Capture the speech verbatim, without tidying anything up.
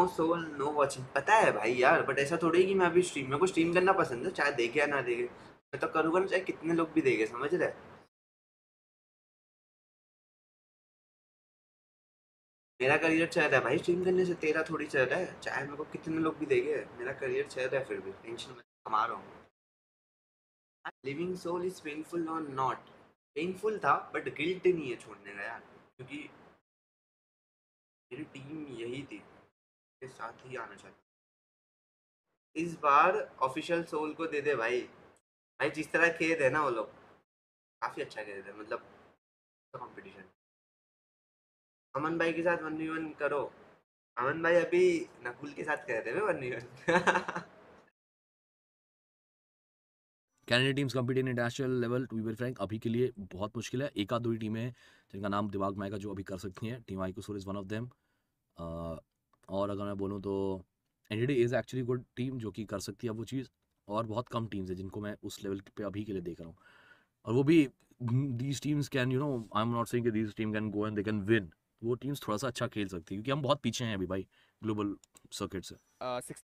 No soul know watching, पता है भाई यार, बट ऐसा थोड़ी है कि मैं अभी स्ट्रीम, मेरे को स्ट्रीम करना पसंद है, चाहे देखे या ना देखे, मैं तो करूँगा ना चाहे कितने लोग भी देखे, समझ रहे? मेरा करियर चल रहा है भाई स्ट्रीम करने से, तेरा थोड़ी चल रहा है, चाहे मेरे को कितने लोग भी देखे, मेरा करियर चल रहा है, फिर भी टेंशन में कमा रहा हूँ। लिविंग सोल इज पेनफुल और नॉट, पेनफुल था बट गिल्ट नहीं है छोड़ने का यार, क्योंकि मेरी टीम यही थी, के साथ ही आना चाहती। इस बार ऑफिशियल सोल को दे दे भाई, भाई जिस तरह खेल है ना वो लोग, काफी अच्छा खेल रहे हैं, मतलब कंपटीशन। अमन भाई के साथ वन वी वन करो, अमन भाई अभी नकुल के साथ कर रहे हैं one v one. Canadian teams compete in international level to be very frank अभी के लिए बहुत मुश्किल है। एक आध दो ही टीमें हैं जिनका नाम दिमाग में आएगा जो अभी कर सकती हैं। Team Icosaur is one of them. और अगर मैं बोलूँ तो NDD is actually good team जो कि कर सकती है वो चीज़। और बहुत कम टीम्स है जिनको मैं उस लेवल पे अभी के लिए देख रहा हूँ। और वो भी these teams can you know I am not saying these team can go and they can win. वो टीम्स थोड़ा सा अच्छा खेल सकती है क्योंकि हम बहुत पीछे हैं अभी भाई ग्लोबल सर्किट से। uh, six